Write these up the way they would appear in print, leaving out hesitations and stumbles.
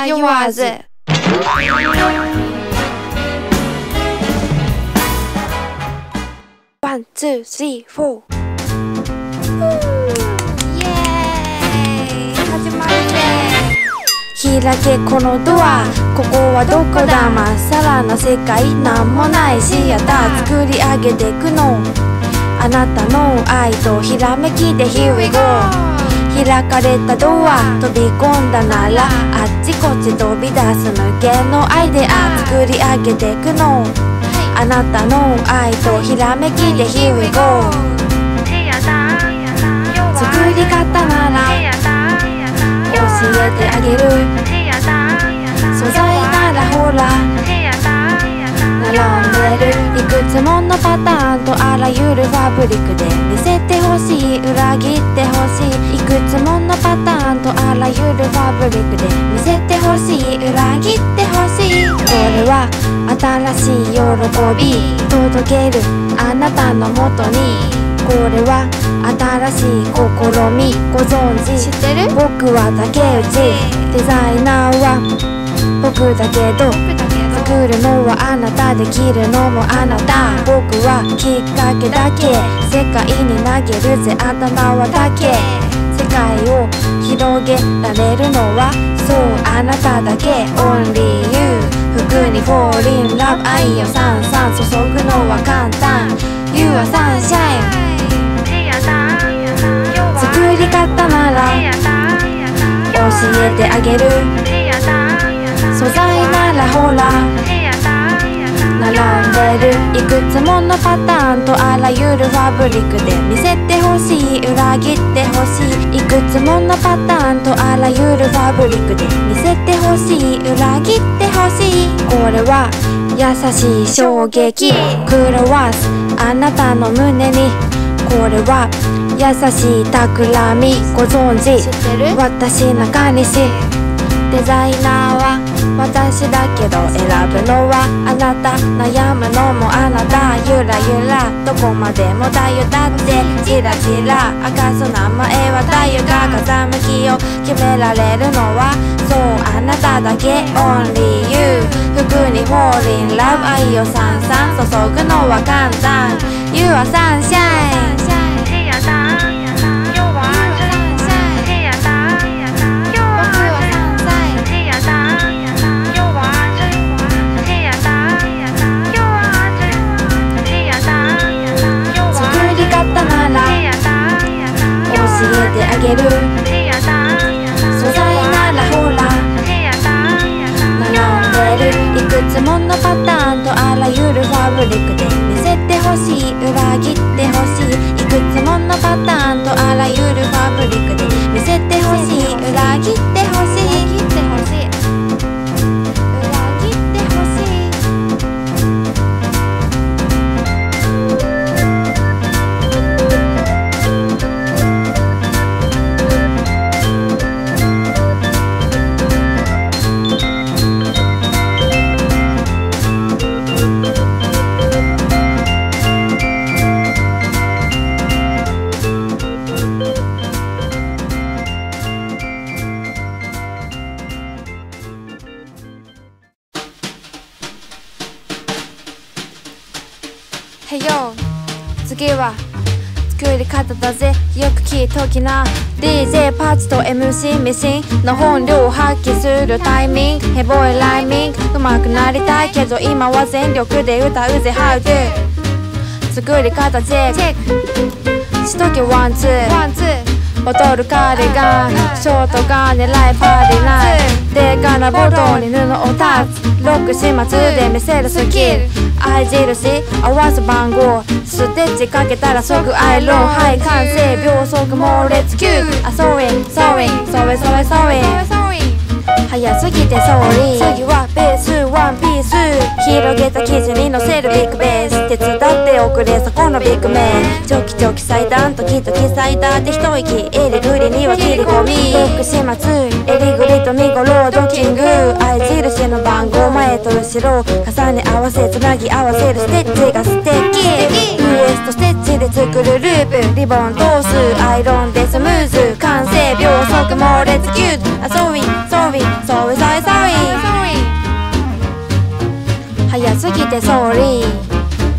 迷わずワン、ツー、スリー、フォー。イエーイ始まるぜ。開けこのドア、ここはどこだ。まっさらな世界、なんもないシアター作り上げてくの。あなたの愛とひらめきで Here we go。 開かれたドア、飛び込んだならあっちこっち飛び出す無限のアイデア作り上げてくの。あなたの愛とひらめきで Here we go。 作り方なら教えてあげる。素材ならほら並んでる。いくつものパターンとあらゆるファブリックで見せてほしい、裏切ってほしい。いくつものパターンとあらゆるファブリックで見せてほしい、裏切ってほしい。これは新しい喜び届けるあなたのもとに。これは新しい試み、ご存知知ってる？僕は竹内、デザイナーは僕だけど作るのはあなた、できるのもあなた。僕はきっかけだけ、世界に投げるぜ頭はだけ。世界を広げられるのはそうあなただけ。 Only you。 服に Fall in love、 愛をさんさん注ぐのは簡単。 You are sunshine。 作り方なら教えてあげる。素材ならほら並んでる。いくつものパターンとあらゆるファブリックで見せてほしい、裏切ってほしい。いくつものパターンとあらゆるファブリックで見せてほしい、裏切ってほしい。これは優しい衝撃、狂わすあなたの胸に。これは優しい企み、ご存知私中西。デザイナーは私だけど選ぶのはあなた、悩むのもあなた。ゆらゆらどこまでもだよ、だってチラチラ赤楚名前は太陽が風向きを決められるのはそうあなただけ。 Only you。 服に Fall in love、 愛をさんさん注ぐのは簡単。 You are sunshine。教えてあげる。素材ならほら並んでる。いくつものパターンとあらゆるファブリックで見せてほしい、裏切ってほしい。いくつものパターンとあらゆるファブリックで見せてほしい、裏切ってほしい。Hey yo、 次は作り方だぜ、よく聞いときな。 DJ パチと MC ミシンの本領を発揮するタイミング、ヘボいライミング、上手くなりたいけど今は全力で歌うぜ How do。 作り方チェックしとけワンツー。ボトルカーディガン、ショートガン狙いパーティーナイト。でかなボトルに布をタッチ、ロック始末で見せるスキル。合印合わす番号、ステッチかけたら即アイロン。はい完成秒速猛烈キュー。あソーインソーインソーイソーイソーイン。早すぎてソーリー。次はベースワンピース、広げた生地に乗せるビッグベース。手伝っておくれそこのビッグメン。チョキチョキ祭壇時々祭壇で一息、えりぐりには切り込み。ロック始末えりぐりと見頃ドッキング、合印の番号前と後ろ重ね合わせつなぎ合わせるステッチが素敵。ウエストステッチで作るループ、リボン通すアイロンでスムーズ完成秒速猛烈キュート。あソーインソーインソーイソーイソーイ見てソーリー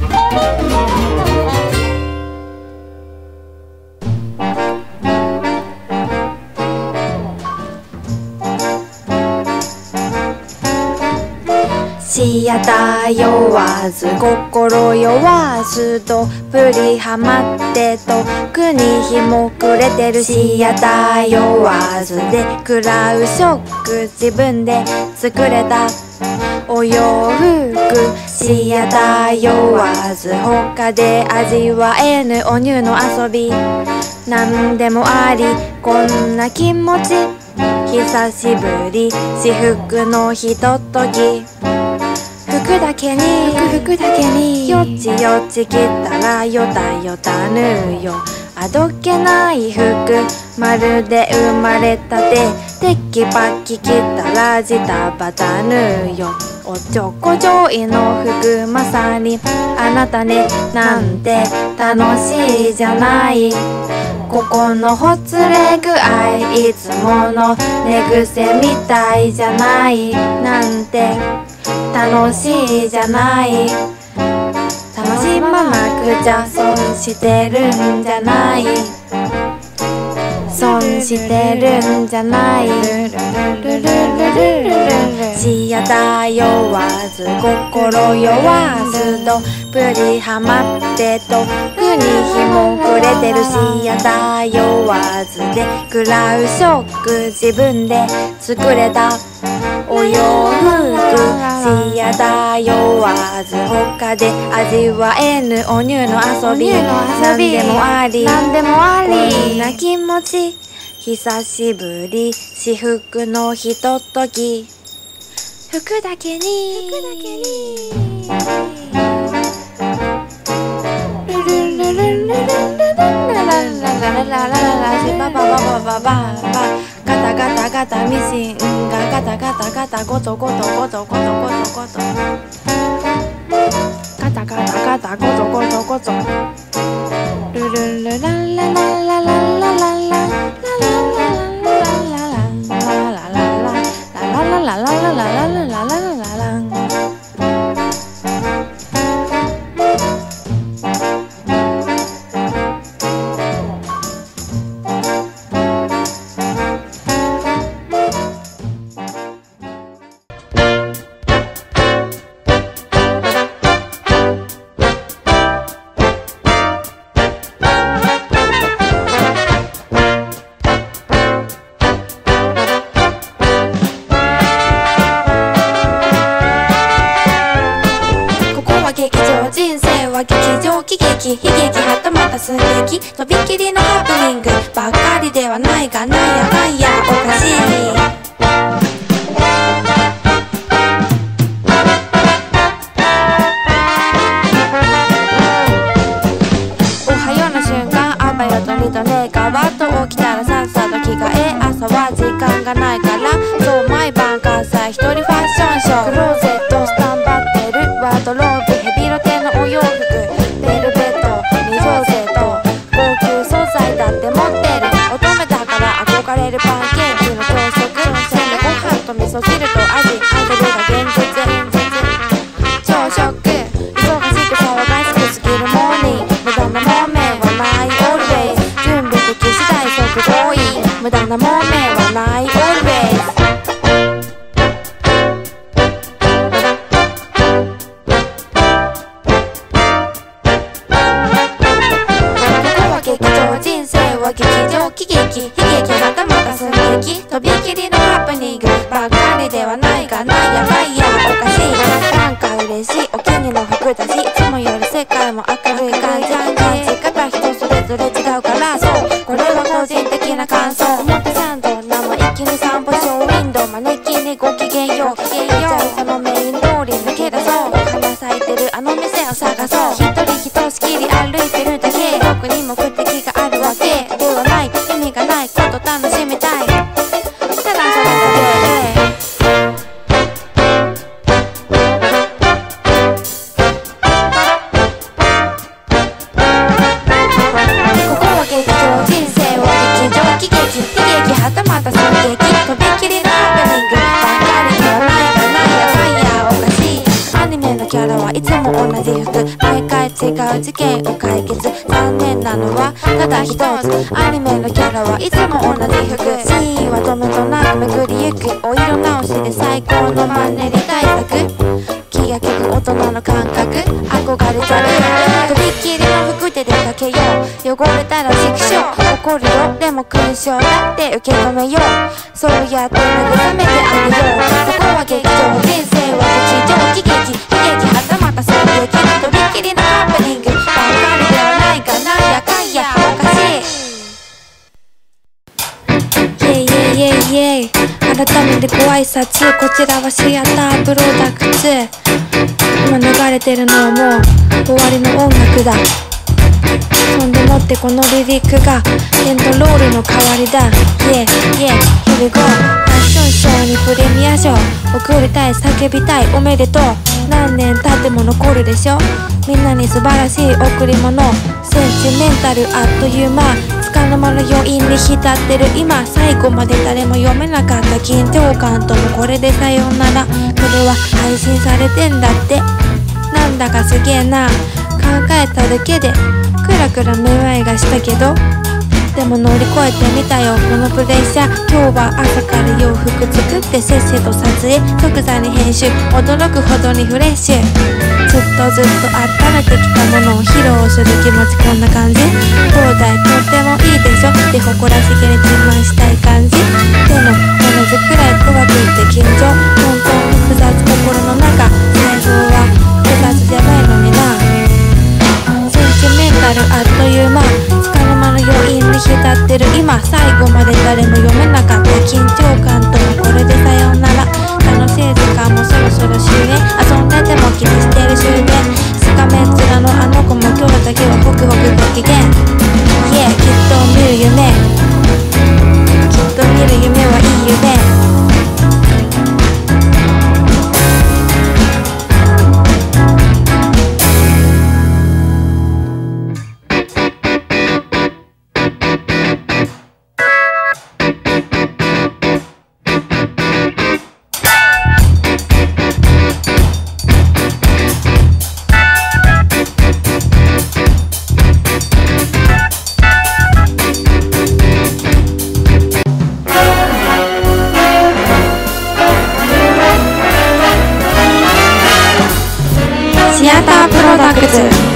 シアター酔わず心酔わずどっぷりハマってとくに日も暮れてるシアター酔わずで食らうショック自分で作れたお洋服シアター酔わず他で味わえぬお乳の遊びなんでもありこんな気持ち久しぶり至福のひととき服だけによちよち着たらよたよたぬよあどけない服まるで生まれたてテキパキ着たらジタバタぬよおちょこちょいの服まさにあなたねなんて楽しいじゃないここのほつれ具合いつもの寝癖みたいじゃないなんて楽しいじゃない楽しまなくちゃ損してるんじゃない損してるんじゃないシアター酔わず心酔わずどっぷりハマってとくに日も暮れてるシアター酔わずで食らうショック自分で作れたお洋服シアター酔わず他で味わえぬお乳の遊びなんでもありこんな気持ち久しぶり至福のひととき服だけにルルルルルルルルルラララララララバババババババガタガタガタミシンがガタガタガタゴトゴトゴトゴトゴトゴトガタガタガタゴトゴトゴトルルルララララララララ人生は劇場喜劇悲劇はたまた寸劇とびきりのハプニングばっかりではないがなんやかんやおかしいおはようの瞬間あばよとにとねガワッと起きたらさっさと着替え朝は時間がないからそう毎晩関西一人ファッションショークローゼットスタンバってるワードローブヘビロテのお洋服ベルベット二条ゼット高級素材だって持ってる乙女だから憧れるパンケーキの朝食そんでご飯と味噌汁と味それが現実朝食忙しく騒がしくすぎるモーニング無駄なモーメンはない always 準備でき次第即合意無駄なモーメンはない always人生は劇場喜劇悲劇はたまた寸劇とびきりのハプニングばっかりではないがなんやかんやおかしいなんか嬉しいお気に入りの服だしいつもより世界も明るい感じ感じ方人それぞれ違うからそうこれは個人的な感想表参道生意気に散歩ショーウィンドウ招きにごきげんようじゃあそのメイン通り抜け出そうお花咲いてるあの店を探そう一人ひとしきり歩いてるだけ僕に目的があるわけではない意味がないこと楽しみたいただそれだけここは劇場人生は劇場喜劇悲劇はたまた寸劇とびきりのハプニングばっかりではないがなんやかんやおかしいアニメのキャラはいつ事件を解決。残念なのはただ一つ、アニメのキャラはいつも同じ服。シーンは止めとなく巡りゆく。お色直しで最高のマンネリ対策。気が利く大人の感覚憧れちゃう。とびっきりの服で出かけよう。汚れたら畜生怒るよ。でも勲章だって受け止めよう。そうやって慰めてあげよう。ここは劇場、人生は劇場。喜劇悲劇はたまた衝撃。とびっきりのハプニングばっかりではないか。なんやかんやおかしい。イェイイェイイェイイェイ。改めてご挨拶。こちらはシアタープロダクツ。今流れてるのはもう終わりの音楽だ。そんでもってこのリリックがエンドロールの代わりだ。イェイイェイ Here we go。 ファッションショーにプレミア賞送りたい叫びたいおめでとう。何年経っても残るでしょ。みんなに素晴らしい贈り物。センチメンタルあっという間。束の間の余韻に浸ってる今。最後まで誰も読めなかった緊張感ともこれでさようなら。これは配信されてんだって。なんだかすげえな。考えただけでクラクラめまいがしたけど、でも乗り越えてみたよこのプレッシャー。今日は朝から洋服作ってせっせと撮影即座に編集。驚くほどにフレッシュ。ずっと温めてきたものを披露する気持ちこんな感じ。東大とってもいいでしょって誇らしげに自慢したい感じ。でも同じくらい怖くって緊張。本当に複雑心の中。最初は複雑じゃないのにな。センチメンタルあっという間。束の間の余韻に浸ってる今。最後まで誰も読めなかった緊張感ともこれでさようなら。楽しい時間もそろそろ終焉。遊んでても気にしてる終焉。スカメン面のあの子も今日だけはホクホクご機嫌。Yeah きっと見る夢。きっと見る夢はいい夢。シアタープロダクツ。